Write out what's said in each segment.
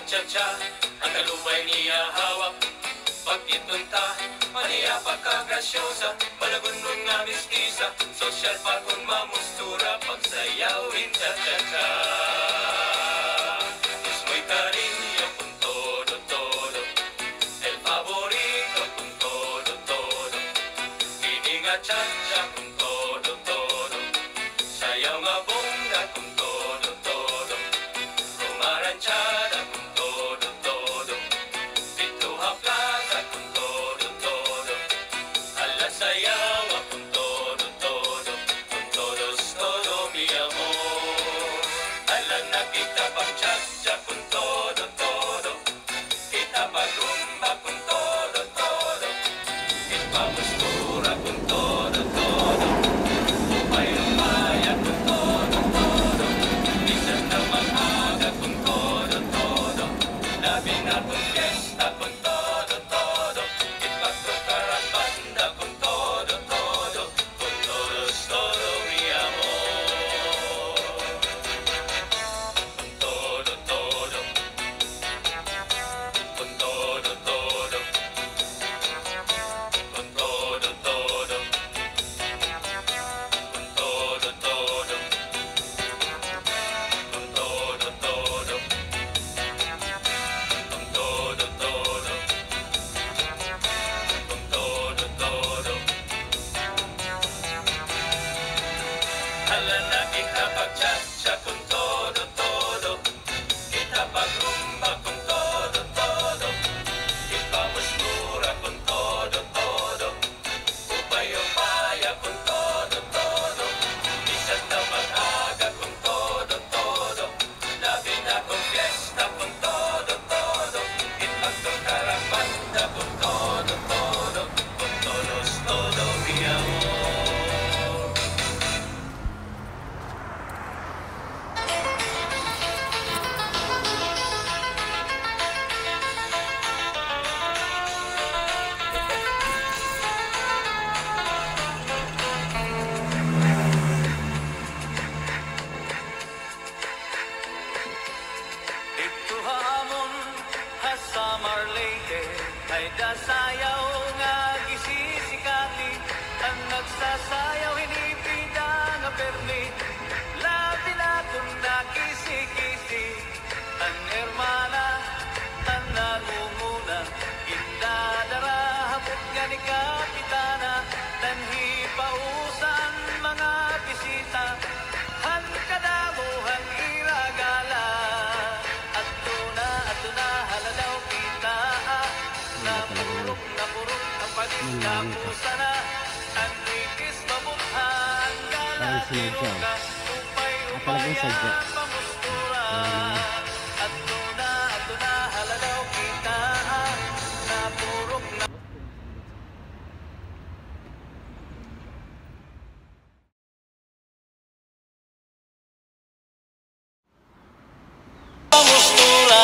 cha-cha, ang kalubay niya hawak. Pag itunta, maniya pagkagrasyosa, malagunun nga mistisa, sosyal pa kung mamustura, pagsayawin cha-cha-cha. Es muy cariño con todo, todo, el favorito con todo, todo, kiniga cha-cha con todo, todo, sayaw nga bongga con todo, todo, rumaranchada con todo, todo, pituha plaza con todo, todo, alasayawa con todo, todo, con todos, todo mi amor. Alam na kita pang cha-cha con todo, todo, kita pagrumba con todo, todo, ipamustura con todo, todo, upay-upaya con todo, todo, minsan na mag-aga con todo, todo, labi na kong fiesta con todo, todo, ipagtukarabanda con todo, todo, con todos, todo mi amor. Con todo, todo, con todo, todo, con todo, todo, con todo, todo, con todo, todo, con todo, todo, con todo, todo. Hala na kita pag-cha-cha con todo, todo, kita pagrumba con todo, todo, ipamustura con todo, todo, upay-upaya con todo, todo, minsan na mag-aga con todo, todo, labi na kong fiesta con todo, todo, ipagtukarabanda con todo, todo, con todos, todo mi amor. Dito hamon sa Marleyte ay dasayaw nga gisisikati, ang nagsasayaw hinipida nga permi, labi na kung nakisi-kisi, ang hermana ang nangunguna, indadara hapot nga ni kapitana, tanhi pausan mga bisita, han kadamuhan iragala, at na haladaw kita, napurok ang pagkapusa na, ang bigis mabuthan, galatiruka, upay-upaya pamustura, at na haladaw kita, napurok na pamustura.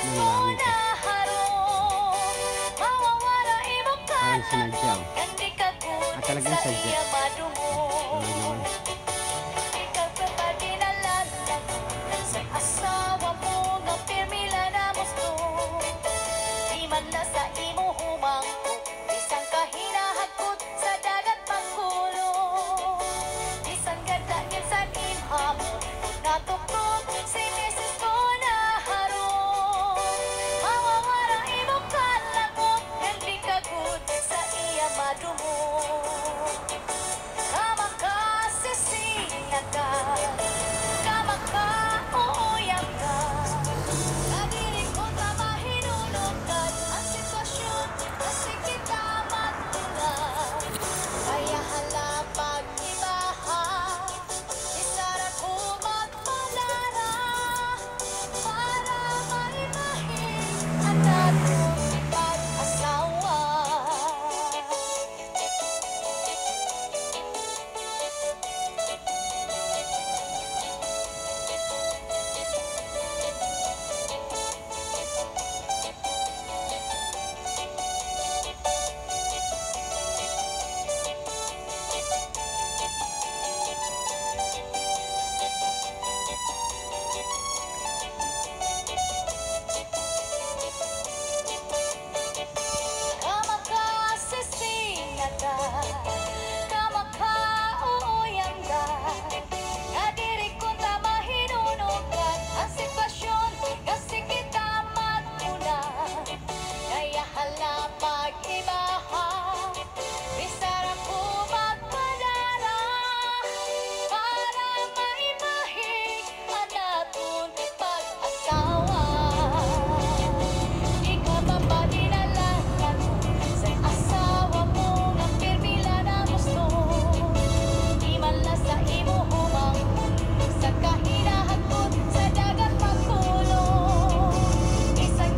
Ng langit eh. Parang sinadya oh. At talagang sadya. Sorry naman. Sa imo humangkot, isang kahinahakot sa dagat pangkulo. Isang ganda niya sa imhamon, natukot si Mrs. ko na haron. Mawawara imo kalakot, hindi kagud sa iya madumo. Kamakasisinya ka, kamaka-uuyang ka. Kadiri ko na mahinunod ang sitwasyon kasi kita matulang. Kaya hala pag-ibaha, isara ko magpalara para maimahin ang natong pag-asawa. Kamakasisinya ka, kamaka-uuyang ka. Kadiri ko na mahinunugan ang sitwasyon kasi kita matulang. Kaya hala pag-ibaha, bisara ko magpadara para maimahig ang natong pag-asawa. Di ka ba pa dinalakan sa asawa mo nga pirmila na gusto? Di man lang sa imo humangkot sa kahinahakot sa dagat pagkulo. Isang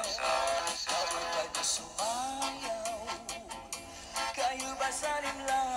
kayo ba sa limla?